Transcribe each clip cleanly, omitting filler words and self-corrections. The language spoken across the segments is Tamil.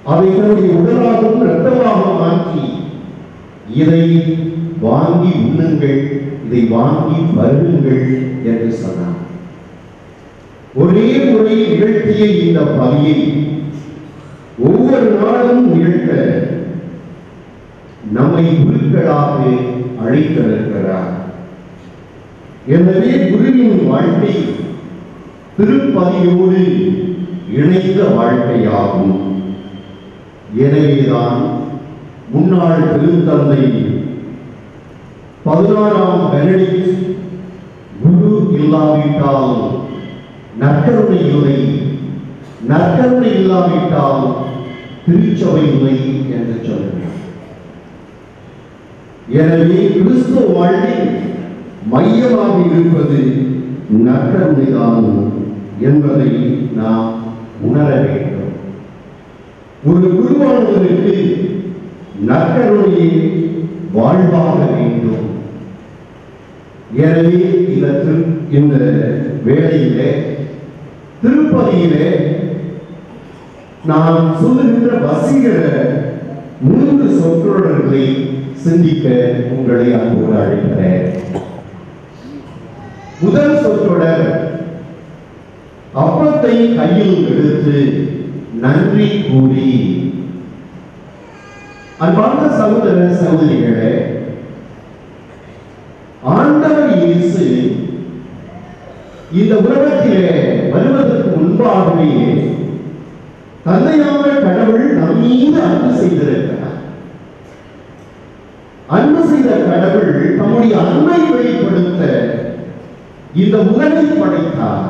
அதை தன்னுடைய உடலாகவும் இரத்தமாகவும் மாற்றி இதை வாங்கி உண்ணுங்கள், இதை வாங்கி பருகுங்கள் என்று சொன்னார். ஒரே முறை நிகழ்த்திய இந்த பலியை ஒவ்வொரு நாளும் நிகழ்த்த நம்மை குருக்களாக அழைத்திருக்கிறார். எனவே குருவின் வாழ்க்கை திருப்பலியோடு இணைந்த வாழ்க்கையாகும். எனவேதான் முன்னாள் திருத்தந்தை 16ஆம் பெனடிக்ட் குரு இல்லாவிட்டால் நற்கருணை இல்லை, நற்கருணை இல்லாவிட்டால் திருச்சபை இல்லை என்று சொல்கிறார். எனவே கிறிஸ்துவ வாழ்வில் மையமாக இருப்பது நற்கருணைதான் என்பதை நாம் உணர வேண்டும். ஒரு குருவானவருக்கு நற்கருணையை வாழ்வாக வேண்டும். எனவே இந்த வேளையிலே திருப்பதியிலே நாம் சொல்லுகின்ற வசீகர 3 சொற்றொடர்களை சிந்திக்க உங்களை அன்போடு அழைக்கிறேன். முதல் சொற்றொடர், அப்பத்தை கையில் எடுத்து நன்றி கூறி. அன்பார்ந்த சகோதர சகோதரிகளே, ஆண்டவர் இயேசு இந்த உலகத்திலே வருவதற்கு முன்பாகவே தந்தையான கடவுள் நம் மீது அன்பு செய்திருக்கிறார். அன்பு செய்த கடவுள் தம்முடைய அன்பை வெளிப்படுத்த இந்த உலகை படைத்தார்.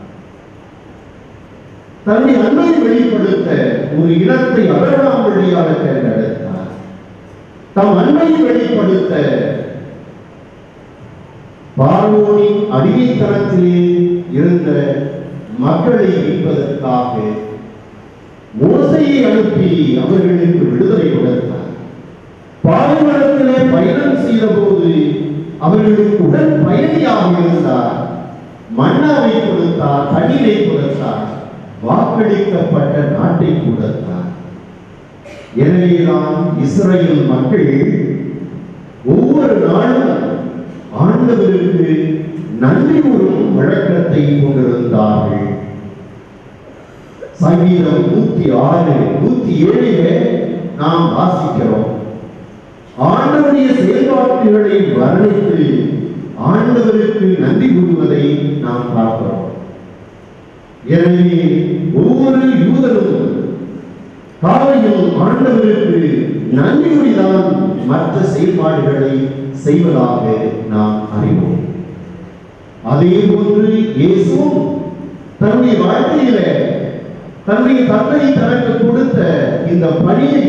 தன்னுடைய அன்பை வெளிப்படுத்த ஒரு இடத்தை அபிரகாம் வழியாக தேர்ந்தெடுத்தார். தம் அன்பை வெளிப்படுத்த பார்வோனின் அடிமைத்தனத்திலே இருந்த மக்களை மீட்பதற்காக மோசேயை அனுப்பி அவர்களுக்கு விடுதலை கொடுத்தார். பாலைவனத்திலே பயணம் செய்த போது அவர்களுக்கு உடன் பயணியாக இருந்தார். மன்னாவை கொடுத்தார், தண்ணீரை கொடுத்தார், வாக்களிக்கப்பட்ட நாட்டை கொடுத்தார். எனவேதான் இஸ்ரேல் மக்கள் ஒவ்வொரு நாளும் ஆண்டவருக்கு நன்றி கூறும் வழக்கத்தை கொண்டிருந்தார்கள். சங்கீதம் 106, 107 நாம் வாசிக்கிறோம். ஆண்டவருடைய செயல்பாடுகளை வர்ணித்து ஆண்டவருக்கு நன்றி கூறுவதை நாம் பார்க்கிறோம். எனவே ஒவ்வொரு யூதரும் காலையில் ஆண்டவருக்கு நன்றி கூறிதான் மற்ற செயல்பாடுகளை செய்வதாக நாம் அறிவோம். அதே போன்று இயேசுவும் தன்னுடைய வாழ்க்கையில தன்னுடைய தந்தை தனக்கு கொடுத்த இந்த பணியை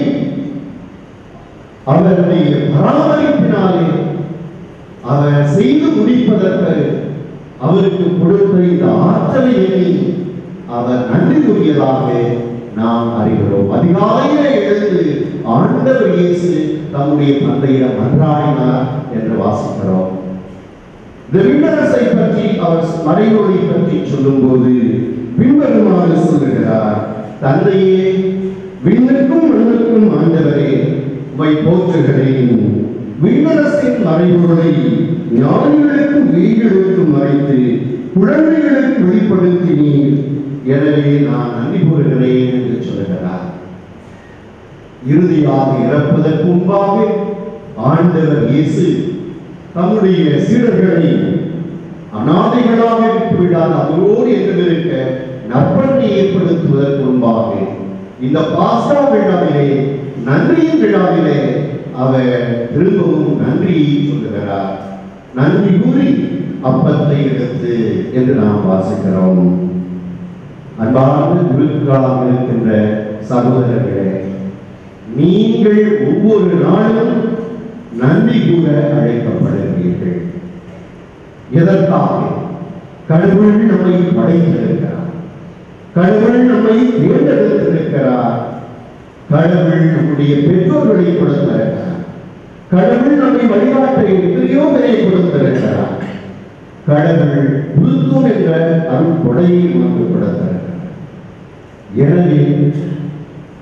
அவருடைய பராமரிப்பினாலே அவர் செய்து முடிப்பதற்கு அவருக்கு கொடுத்த இந்த ஆற்றலை எண்ணி அவர் நன்றி கூறியதாக நாம் அறிகிறோம். அதிகாலையிலே எழுந்து ஆண்டவர் இயேசு தம்முடைய தந்தையிடம் மன்றாடினார் என்று வாசிக்கிறோம். இந்த விண்ணரசை பற்றி அவர் மறைமொழி பற்றி சொல்லும் போது பின்வருமாறு சொல்லுகிறார்: தந்தையே, விண்ணுக்கும் மண்ணுக்கும் ஆண்டவரே, உம்மை போற்றுகிறேன். விண்ணரசின் மறைபொருளை ஞானிகளுக்கும் வீய்களுக்கும் மறைத்து குழந்தைகளுக்கு வெளிப்படுத்தினீர். எனவே நான் நன்றி கூறுகிறேன் என்று சொல்லுகிறார். இறுதியாக இறப்பதற்கு முன்பாக ஆண்டவர் இயேசு தம்முடைய சீடர்களை அநாதைகளாக விட்டுவிடாத அவரோடு என்றிருக்க நற்பண்பை ஏற்படுத்துவதற்கு முன்பாக இந்த பாஸ்கா விழாவிலே, நன்றியின் விழாவிலே அவர் திரும்பவும் நன்றியை சொல்லுகிறார். நன்றி கூறி அப்பத்தை எடுத்து என்று நாம் வாசிக்கிறோம். அன்பார்ந்த குருக்களாக இருக்கின்ற சகோதரர்களே, நீங்கள் ஒவ்வொரு நாளும் நன்றி கூற அழைக்கப்படுகிறீர்கள். எதற்காக? கடவுள் நம்மை படைத்திருக்கிறார், கடவுள் நம்மை தேர்ந்தெடுத்திருக்கிறார், கடவுள் நம்முடைய பெற்றோர்களை கொடுத்திருக்கிறார், கடவுள் நம்மை வழிகாட்ட எத்தனையோ பேரை கொடுத்திருக்கிறார், கடவுள் குருத்துவம் என்ற அருள் கொடையை நமக்கு கொடுத்திருக்கிறார். எனவே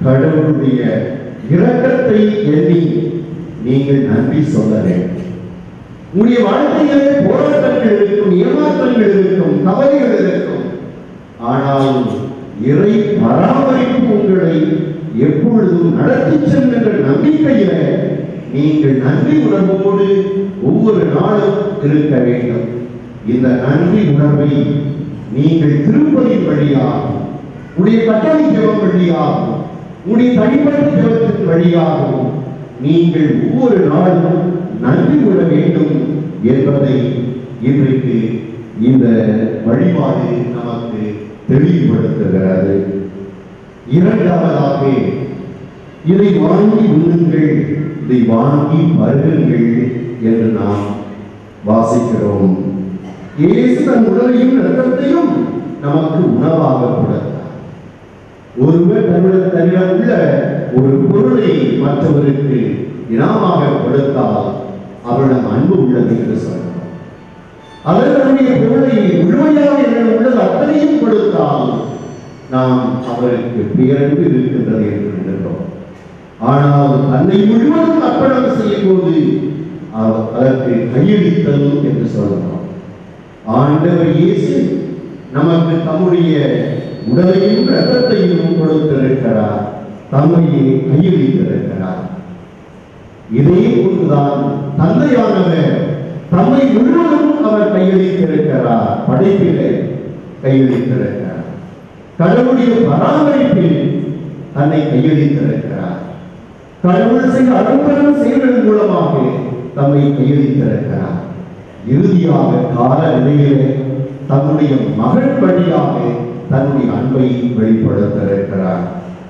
கடவுளுடைய இரக்கத்தை எண்ணி நீங்கள் நன்றி சொல்ல வேண்டும். உங்களுடைய வாழ்க்கையிலே போராட்டங்கள் இருக்கும், ஏமாற்றங்கள் இருக்கும், கவலைகள் இருக்கும். ஆனால் இறை பராமரிப்பு உங்களை எப்பொழுதும் நடத்தி செல்கின்ற நம்பிக்கையில நீங்கள் நன்றி உணர்வோடு ஒவ்வொரு நாளும் இருக்க வேண்டும். இந்த நன்றி உணர்வை நீங்கள் திருப்பதின் வழியாகவும், உடைய கட்டளை ஜெபம் வழியாகவும், உடைய தனிப்பட்ட ஜெபத்தின் வழியாகவும் நீங்கள் ஒவ்வொரு நாளும் நன்றி கொள்ள வேண்டும் என்பதை இன்றைக்கு இந்த வழிபாடு நமக்கு தெளிவுபடுத்துகிறது. இரண்டாவதாக, இதை வாங்கி உண்ணுங்கள், இதை வாங்கி பருகுங்கள் என்று நாம் வாசிக்கிறோம். இயேசு தன் உடலையும் இரத்தத்தையும் நமக்கு உணவாக கொடுத்தார். ஒருவர் தன்னிடம் உள்ள ஒரு பொருளை மற்றவருக்கு இனாமாக கொடுத்தால் அவரிடம் அன்பு உள்ளது என்று சொல்லலாம். அவர்களுடைய பொருளை முழுமையாக என்னிடம் உள்ளது அத்தனையும் கொடுத்தால் நாம் அவருக்கு பேரன்பு இருக்கின்றது என்று நினைக்கிறோம். ஆனால் தன்னை முழுவதும் அர்ப்பணம் செய்யும் போது அதற்கு கையளித்தல் என்று சொல்லலாம். ஆண்டவர் இயேசு நமக்கு தம்முடைய உடலையும் இரத்தத்தையும் கொடுத்திருக்கிறார், தம்மையே கையளித்திருக்கிறார். இதே போன்றுதான் தந்தையானவர் தம்மை முழுவதும் அவர் கையளித்திருக்கிறார், படைப்பிலே கையளித்திருக்கிறார். கடவுளுடைய பராமரிப்பில் தன்னை கையளித்திருக்கிறார். கடவுள் செய்த அரும்பெரும் செயல்கள் மூலமாக தம்மை கையளித்திருக்கிறார். இறுதியாக கால நிலையிலே தன்னுடைய மகன் வழியாக தன்னுடைய அன்பை வெளிப்படுத்தியிருக்கிறார்.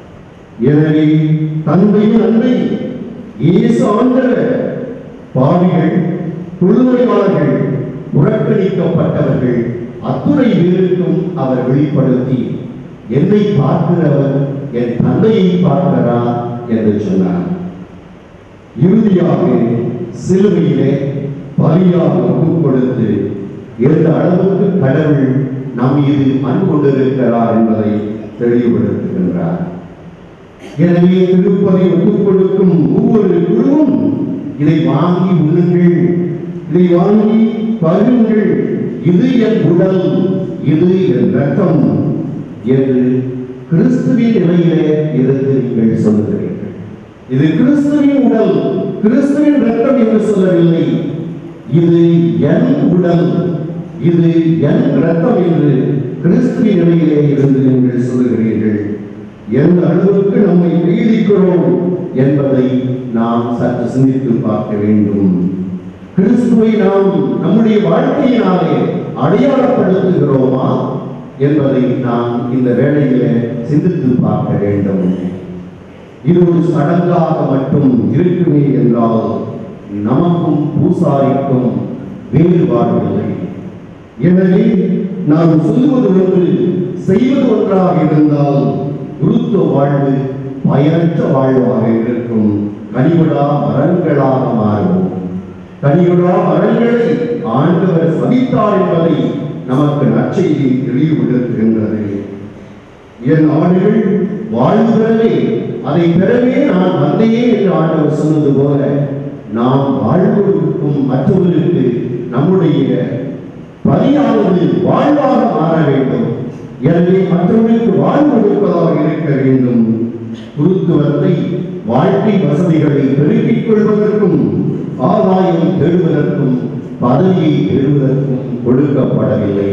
எனவே தந்தையின் அன்பை இயேசு ஆண்டவர் பாவிகள், தொழுநோயாளர்கள், புறக்கணிக்கப்பட்டவர்கள் அத்துணை பேருக்கும் அவர் வெளிப்படுத்தி, என்னை பார்க்கிறவர் என் தந்தையை பார்க்கிறார் என்று சொன்னார். இறுதியாக சிலுவையிலே பலியாக ஒப்புக் கொடுத்து எந்த அளவுக்கு கடவுள் நம் மீது அன்பு கொண்டிருக்கிறார் என்பதை தெளிவுபடுத்துகின்றார். எனவே திருப்பதி ஒப்புக் கொடுக்கும் ஒவ்வொரு குழுவும் இதை வாங்கி உண்ணுங்கள், இதை வாங்கி பருகுங்கள், இது என் உடல், இது என் இரத்தம் என்று கிறிஸ்துவின் நிலையிலே இருந்து நீங்கள் சொல்லுகிறீர்கள். இது கிறிஸ்துவின் உடல், கிறிஸ்துவின் இரத்தம் என்று சொல்லவில்லை. இது என் உடல், இது என் இரத்தம் என்று கிறிஸ்துவின் நிலையிலே இருந்து நீங்கள் சொல்லுகிறீர்கள். எந்த அளவுக்கு நம்மை கையளிக்கிறோம் என்பதை நாம் சற்று சிந்தித்து பார்க்க வேண்டும். கிறிஸ்துவை நாம் நம்முடைய வாழ்க்கையினாலே அடையாளப்படுத்துகிறோமா என்பதை நாம் இந்த வேளையிலே சிந்தித்து பார்க்க வேண்டும். இது ஒரு சடங்காக மட்டும் இருக்குமே என்றால் நமக்கும் பூசாரிக்கும் வேறுபாடு இல்லை. எனவே நாம் சொல்வது ஒன்று, செய்வது ஒன்றாக இருந்தால் குருத்துவ வாழ்வு பயனற்ற வாழ்வாக இருக்கும். கனிவிடா மரங்களாக மாறுவோம். கனிவிடா மரங்களை ஆண்டவர் சபித்தார் என்பதை நமக்கு நற்செய்தி தெளிவுபடுத்துகின்றது. என் ஆடுகள் வாழ்வு பெறவே, அதை பெறவே நான் வந்தேன் என்று ஆண்டவர் சொன்னது போல நாம் வாழ்வதற்கும் மற்றவர்களுக்கு நம்முடைய பலியானது வாழ்வாக மாற வேண்டும். எனவே மற்றவர்களுக்கு வாழ்வு கொடுப்பதாக இருக்க வேண்டும். குருத்துவத்தை வாழ்க்கை வசதிகளை பெருக்கிக் கொள்வதற்கும், ஆதாயம் தேடுவதற்கும், பதவியை தேடுவதற்கும் கொடுக்கப்படவில்லை.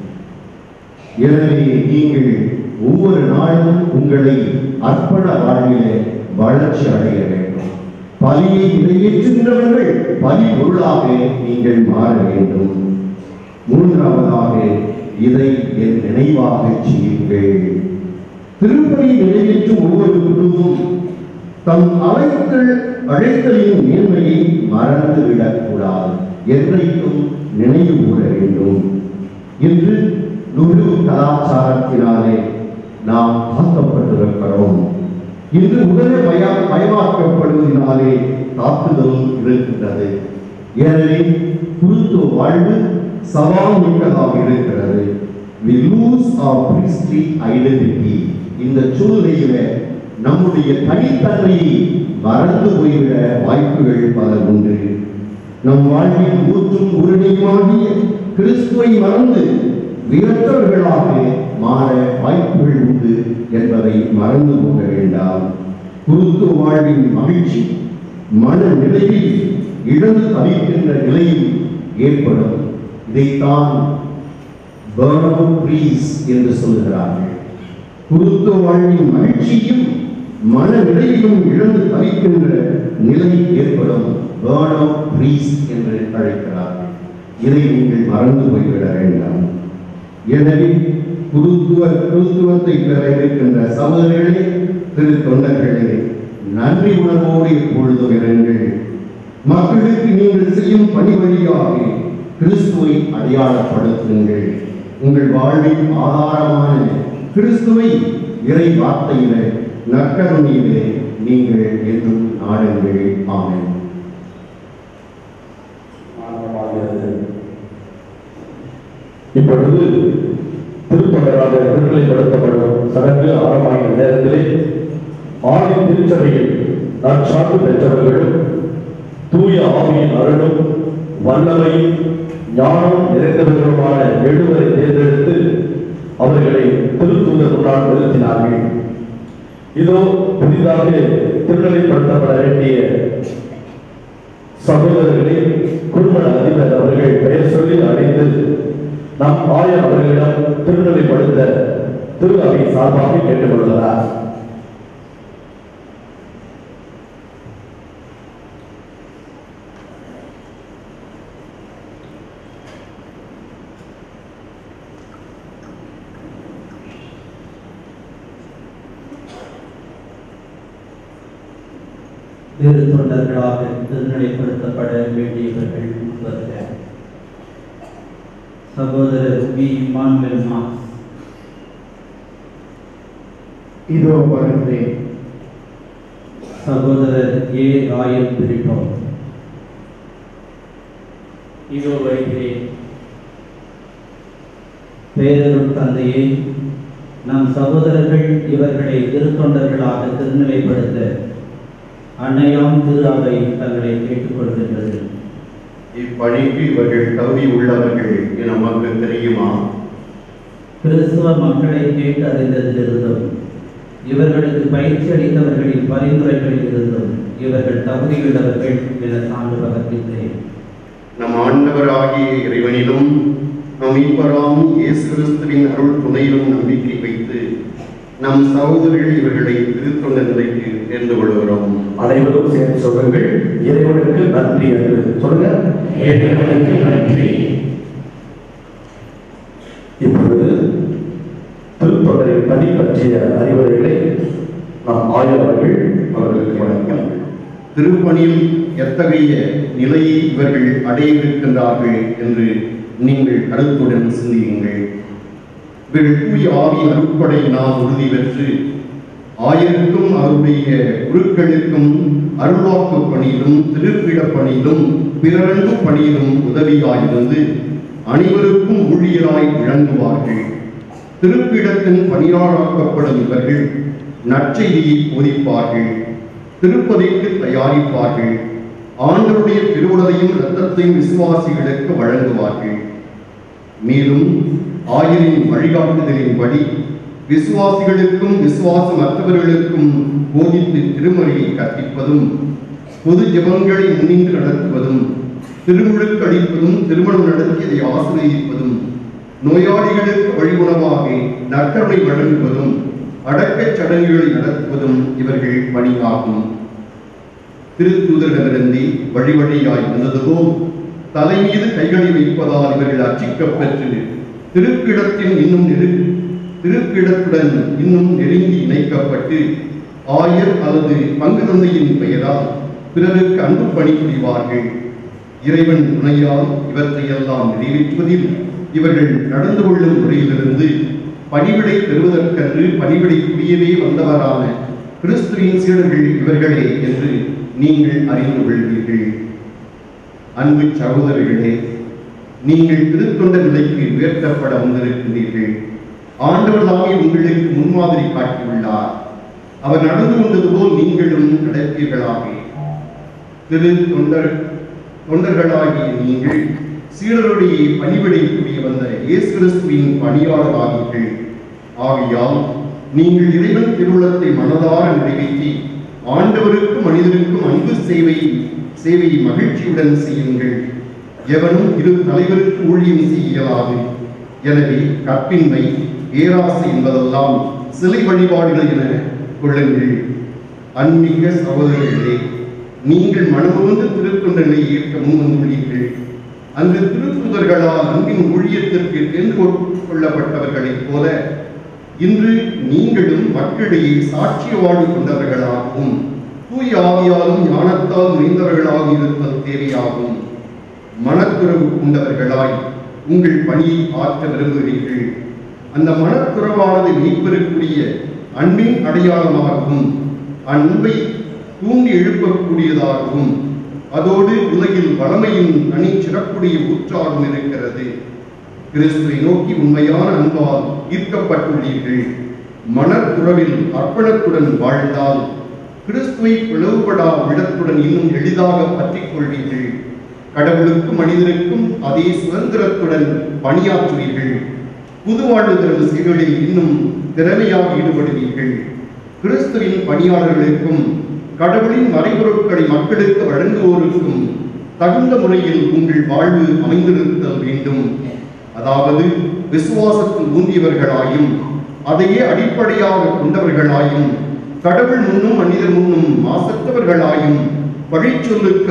எனவே நீங்கள் ஒவ்வொரு நாளும் உங்களை அர்ப்பண வாழ்விலே வளர்ச்சி அடைய வேண்டும். பலியை நிறைவேற்றுகின்றவர்கள் பலி பொருளாக நீங்கள் மாற வேண்டும். மூன்றாவதாக, இதை என் நினைவாக செய்யுங்கள். திருப்பலி நிறைவேற்றும் ஒவ்வொரு குழுவும் தம் அழைத்தலின் மேன்மையை மறந்துவிடக்கூடாது, என்றைக்கும் நினைவு கூற வேண்டும். இன்று நுகர்வு கலாச்சாரத்தினாலே நாம் தாக்கப்பட்டிருக்கிறோம். இன்று உடனே பயமாக்கப்படுவதனாலே தாக்குதல் இருக்கின்றது. எனவே குருத்துவ வாழ்வு சவால் மிக்கதாக இருக்கிறது. We lose our priestly identity. இந்த சூழ்நிலையில நம்முடைய தனித்தன்மையை மறந்து போய்விட வாய்ப்புகள் பல உண்டு. நம் வாழ்வில் ஊற்றும் உரிமையுமாகிய கிறிஸ்துவை மறந்து உயர்த்தவர்களாக மாற வாய்ப்புகள் உண்டு என்பதை மறந்து போக வேண்டாம். குருத்துவ வாழ்வின் மகிழ்ச்சி மன நிலையில் இழந்து தவிக்கின்ற நிலையில் ஏற்படும். இதைத்தான் பர்னவுட் ப்ரீஸ் என்று சொல்லுகிறார்கள். குருத்துவ வாழ்வின் மகிழ்ச்சியும் மன நிலையிலும் இழந்து தவிக்கின்ற நிலை ஏற்படும். பர்னவுட் ப்ரீஸ் என்று அழைக்கிறார்கள். இதை நீங்கள் மறந்து போய்விட வேண்டாம். எனவே குருத்துவத்தை பெற இருக்கின்ற சகோதரர்களே, திரு தொண்டர்களே, நன்றி உணர்வோடு எப்பொழுதும் இருங்கள். மக்களுக்கு நீங்கள் செய்யும் பணி வழியாக கிறிஸ்துவை அடையாளப்படுத்துங்கள். உங்கள் வாழ்வின் ஆதாரமான கிறிஸ்துவை இறை வார்த்தையிலே நற்கருணையிலே நீங்கள் என்றும் நாடுங்கள். ஆமென். இப்பொழுது திருத்தொண்டராக திருநிலைப்படுத்தப்படும் சடங்கு ஆரம்பமான நேரத்திலே ஆதி திருச்சபையில் நற்சார்பு பெற்றவர்களும் தூய ஆவியின் அருளும் வல்லமையும் ஞானம் நிறைந்தவர்களுமான 7 பேரை தேர்ந்தெடுத்து அவர்களை திருத்தூதர் முன்னால் நிறுத்தினார்கள். இதோ புதிதாக திருநிலைப்படுத்தப்பட வேண்டிய சகோதரர்களை குருமண அதிபர் அவர்கள் பெயர் சொல்லி அழைத்து நம் ஆயர் அவர்களிடம் திருநிலைப்படுத்த திரு அவை சார்பாக கேட்டுக்கொள்கிறார். வேறு தொண்டர்களாக திருநிலைப்படுத்தப்பட வேண்டியவர்கள் வருக. சகோதரர் வி. Emmanuel marks. இதோ வருகிறேன். சகோதரர் ஏ. ராயல் பிரிட்டோ. இதோ வருகிறேன். பேரருட் தந்தையே, நம் சகோதரர்கள் இவர்களை திருத்தொண்டர்களாக திருநிலைப்படுத்த அன்னையாம் திரு அவை தங்களை கேட்டுக்கொள்கின்றது. இப்பணிக்கு இவர்கள் தகுதி உள்ளவர்கள் என நமக்கு தெரியுமா? கிறிஸ்துவ மக்களை கேட்டு அறிந்ததிலிருந்தும் இவர்களுக்கு பயிற்சி அளித்தவர்களின் பரிந்துரைகளில் இருந்தும் இவர்கள் தகுதியுள்ளவர்கள் என சான்று பகர்கின்றேன். நம் ஆண்டவராகிய இறைவனிலும் நம் மீட்பராம் இயேசு கிறிஸ்துவின் அருள் துணையிலும் நம்பிக்கை வைத்து நம் சகோதரர்கள் இவர்களை திருத்தொண்ட நிலைக்கு தேர்ந்து கொள்கிறோம். அனைவரும் சேர்ந்து சொல்லுங்கள். இறைவனுக்கு நன்றி என்று சொல்லுங்க. இறைவனுக்கு நன்றி. இப்பொழுது திருத்தொண்டரின் பணி பற்றிய அறிவுரைகளை நம் ஆயர் அவர்களுக்கு வழங்குகிறார்கள். திருப்பணியில் எத்தகைய நிலையை இவர்கள் அடையிருக்கின்றார்கள் என்று நீங்கள் கருத்துடன் சிந்தியுங்கள். இவர்கள் தூய ஆவியின் அருட்படையினால் உறுதி பெற்று ஆயருக்கும் அவருடைய குருக்களுக்கும் அருள்வாக்கு பணியிலும் திருப்பிட பணியிலும் பிறரன்பு பணியிலும் உதவியாயிருந்து அனைவருக்கும் ஊழியராய் விளங்குவார்கள். திருப்பிடத்தின் பணியாளராக்கப்படும் இவர்கள் நற்செய்தியை போதிப்பார்கள், திருப்பதிக்கு தயாரிப்பார்கள், ஆண்டவருடைய திருவுடலையும் இரத்தத்தையும் விசுவாசிகளுக்கு வழங்குவார்கள். மேலும் ஆயரின் வழிகாட்டுதலின்படி விசுவாசிகளுக்கும் விசுவாசமற்றவர்களுக்கும் போதித்து திருமறையை கற்பிப்பதும், பொது ஜெபங்களை முன்னின்று நடத்துவதும், திருமுழுக்கு அளிப்பதும், திருமணம் நடத்தியதை ஆசீர்வதிப்பதும், நோயாளிகளுக்கு வழியுணவாக நற்கருணை வழங்குவதும், அடக்கச் சடங்குகளை நடத்துவதும் இவர்கள் பணியாகும். திருத்தூதரிடமிருந்து வழி வழியாய் வந்ததுவோ தலை மீது கைகளை வைப்பதால் இவர்கள் அர்ச்சிக்கப்பெற்று திருப்பிடத்துடன் இன்னும் நெருங்கி இணைக்கப்பட்டு ஆயர் அல்லது பங்கு தந்தையின் பெயரால் பிறருக்கு அன்பு பணி புரிவார்கள். இறைவன் துணையால் இவற்றையெல்லாம் நிறைவேற்றுவதில் இவர்கள் நடந்து கொள்ளும் முறையிலிருந்து பணிவிடை பெறுவதற்கென்று பணிவிடை புரியவே வந்தவரான கிறிஸ்துவின் சீடர்கள் இவர்களே என்று நீங்கள் அறிந்து கொள்வீர்கள். அன்பு சகோதரர்களே, நீங்கள் திருத்தொண்ட நிலைக்கு உயர்த்தப்பட வந்திருக்கிறீர்கள். ஆண்டவர் தாமே உங்களுக்கு முன்மாதிரி காட்டியுள்ளார். அவர் நடந்து கொண்டது போல் நீங்களும் நடப்பீர்களாக. திரு தொண்டர்களாகிய நீங்கள் சீடருடைய பணிவிடைக்குரிய வந்த இயேசு கிறிஸ்துவின் பணியாளராகீர்கள். ஆகையால் நீங்கள் இறைவன் திருவுளத்தை மனதார நிறைவேற்றி ஆண்டவருக்கும் மனிதருக்கும் அன்பு சேவையை மகிழ்ச்சியுடன் செய்யுங்கள். எவனும் இரு தலைவருக்கு ஊழியம் செய்ய இயலாது. எனவே கற்பின்மை, பேராசை என்பதெல்லாம் சிலை வழிபாடுகள் என கொள்ளுங்கள். அன்பிக சகோதரர்களே, நீங்கள் மனமுவந்து திருத்தொண்டனை ஏற்க முன்வந்துள்ளீர்கள். அந்த திருத்துதர்களால் அன்பின் ஊழியத்திற்கு தேர்ந்து கொள்ளப்பட்டவர்களைப் போல இன்று நீங்களும் மக்களிடையே சாட்சிய வாழ்வு கொண்டவர்களாகவும் தூய ஆவியாலும் ஞானத்தால் நிறைந்தவர்களாக இருப்பது தேவையாகும். மனத்துறவு கொண்டவர்களாய் உங்கள் பணியை ஆற்ற விரும்புகிறீர்கள். அந்த மனத்துறவானது மீட்பெறக்கூடிய அன்பின் அடையாளமாகவும் அன்பை தூண்டி எழுப்பக்கூடியதாகவும் அதோடு உலகில் வளமையின் தனி சிறப்புடைய ஊற்றாகவும் இருக்கிறது. கிறிஸ்துவை நோக்கி உண்மையான அன்பால் ஈர்க்கப்பட்டுள்ளீர்கள். மனத்துறவில் அர்ப்பணத்துடன் வாழ்ந்தால் கிறிஸ்துவை பிளவுபடா விடத்துடன் இன்னும் எளிதாக பற்றிக் கொள்வீர்கள். கடவுளுக்கும் மனிதருக்கும் அதே சுதந்திரத்துடன் பணியாற்றுவீர்கள். புது வாழ்வு தரும் செயல்களில் இன்னும் திறமையாக ஈடுபடுவீர்கள். கிறிஸ்துவின் பணியாளர்களுக்கும் கடவுளின் மறைபொருட்களை மக்களுக்கு வழங்குவோருக்கும் தகுந்த முறையில் உங்கள் வாழ்வு அமைந்திருத்தல் வேண்டும். அதாவது விசுவாசத்தில் ஊந்தியவர்களாயும் அதையே அடிப்படையாக கொண்டவர்களாயும் கடவுள் முன்னும் மனிதர் முன்னும் மாசற்றவர்களாயும் பழிச்சொல்லுக்கு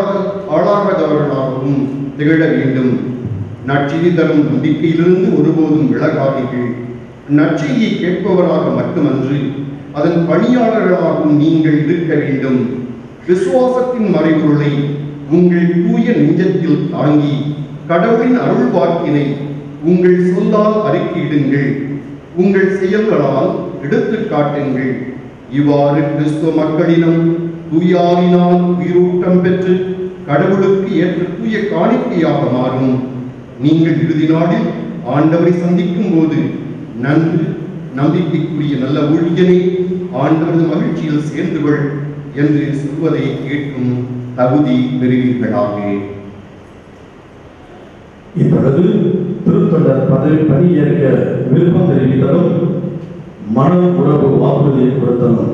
ஆளாகாதவர்களாகவும் திகழ வேண்டும். நற்செய்தி தரும் நம்பிக்கையிலிருந்து ஒருபோதும் விலகாதீர்கள். நற்செய்தியை கேட்பவராக மட்டுமன்று அதன் பணியாளர்களாகவும் நீங்கள் இருக்க வேண்டும். விசுவாசத்தின் மறைபொருளை உங்கள் தூய நெஞ்சத்தில் தாங்கி கடவுளின் அருள் வாக்கினை உங்கள் சொல்லால் அறிக்கையிடுங்கள். உங்கள் செயல்களால் எடுத்து காட்டுங்கள். இவ்வாறு கிறிஸ்துவ மக்களிடம் தூயாவினால் உயிரூட்டம் பெற்று கடவுளுக்கு ஏற்ற தூய காணிக்கையாக மாறும். நீங்கள் இறுதி நாளில் ஆண்டவரை சந்திக்கும் போது நன்று நம்பிக்கைக்குரிய நல்ல ஊழியனே, ஆண்டவரது மகிழ்ச்சியில் சேர்ந்து கொள் என்று சொல்வதை கேட்கும் தகுதி பெறுவீர்களாக. இப்பொழுது திருத்தொண்டர் பணியேற்க விருப்பம் தெரிவித்ததும் மன உறவு வாக்குறுதியை கொடுத்ததும்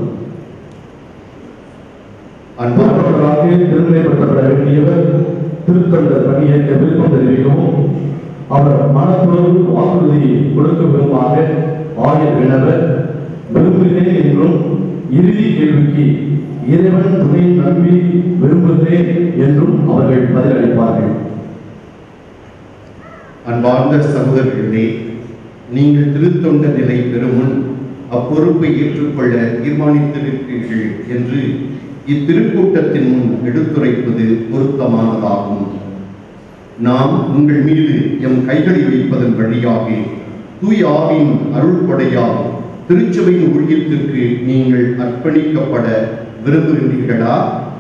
அன்பானவர்களாக திருநிலைப்படுத்தப்பட வேண்டியவர் திருத்தொண்டர் பணியேற்க விருப்பம் தெரிவிக்கவும் அவர் மனத்துறவு வாக்குறுதியை கொடுக்க விரும்பாக ஆயர் வினவர் விரும்புகிறேன் என்றும் இறுதி கேள்விக்கு இறைவன் துணை நம்பி விரும்புகிறேன் என்றும் அவர்கள் பதிலளிப்பார்கள். அன்பார்ந்த சகோதரர்களே, நீங்கள் திருத்தொண்ட நிலை பெறும் முன் அப்பொறுப்பை ஏற்றுக்கொள்ள தீர்மானித்திருக்கிறீர்கள் என்று இத்திருக்கூட்டத்தின் முன் எடுத்துரைப்பது பொருத்தமானதாகும். நாம் உங்கள் மீது எம் கைகளை வைப்பதன் வழியாக தூய் ஆவின் அருள் கொடையால் திருச்சபையின் ஊழியத்திற்கு நீங்கள் அர்ப்பணிக்கப்பட விரும்புகின்றீர்களா?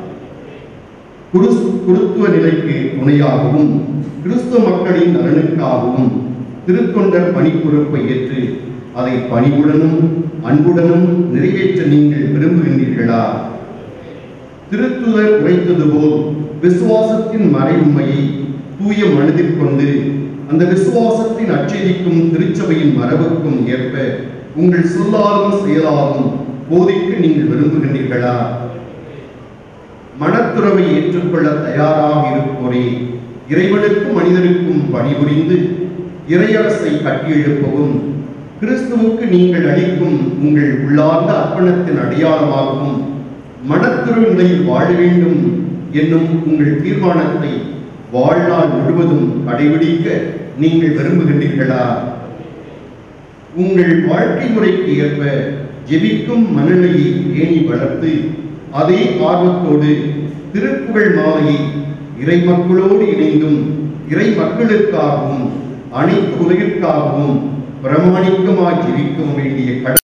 குருத்துவ நிலைக்கு துணையாகவும் கிறிஸ்துவ மக்களின் நலனுக்காகவும் திருத்தொண்டர் பணி பொறுப்பை ஏற்று அதை பணிவுடனும் அன்புடனும் நிறைவேற்ற நீங்கள் விரும்புகின்றீர்களா? திருத்துதர் உரைத்தது போல் விசுவாசத்தின் மறை உண்மையை தூய மனதில் கொண்டு அந்த விசுவாசத்தின் அச்செய்திக்கும் திருச்சபையின் மரபுக்கும் ஏற்ப உங்கள் சொல்லாலும் செயலாலும் போதிக்க நீங்கள் விரும்புகின்றீர்களா? மனத்துறவை ஏற்றுக்கொள்ள தயாராக இருப்போரே, இறைவனுக்கும் மனிதருக்கும் பணிபுரிந்து இறையரசை கட்டியெழுப்பவும் கிறிஸ்துவுக்கு நீங்கள் அளிக்கும் உங்கள் உள்ளார்ந்த அர்ப்பணத்தின் அடையாளமாகவும் மனத்துறவு நிலையில் வாழ வேண்டும் என்னும் உங்கள் தீர்மானத்தை வாழ்நாள் முழுவதும் கடைபிடிக்க நீங்கள் விரும்புகின்றீர்களா? உங்கள் வாழ்க்கை முறைக்கு ஏற்ப ஜெபிக்கும் மனநிலையை பேணி வளர்த்து அதே ஆர்வத்தோடு திருப்புகழ் மாலையை இறை மக்களோடு இணைந்தும் இறை மக்களுக்காகவும் அனைத்து உலகிற்காகவும் பிரமாணிக்கமாய் ஜெபிக்க வேண்டிய